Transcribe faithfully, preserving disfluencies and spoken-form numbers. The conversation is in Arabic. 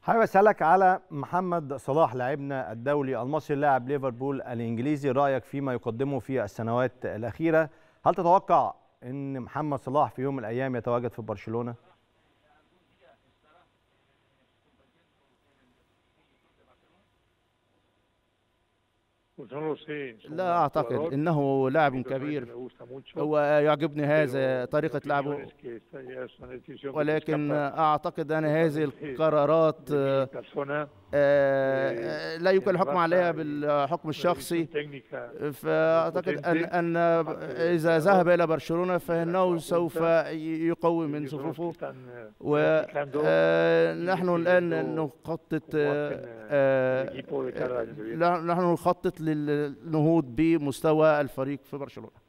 حابب اسالك على محمد صلاح لاعبنا الدولي المصري لاعب ليفربول الانجليزي، رايك فيما يقدمه في السنوات الاخيره. هل تتوقع ان محمد صلاح في يوم من الايام يتواجد في برشلونه؟ لا أعتقد إنه لاعب كبير ويعجبني هذا طريقة لعبه، ولكن أعتقد أن هذه القرارات لا يمكن الحكم عليها بالحكم الشخصي. فأعتقد أن أن إذا ذهب إلى برشلونة فإنه سوف يقوي من صفوفه، ونحن الآن نخطط نحن نخطط للنهوض بمستوى الفريق في برشلونة.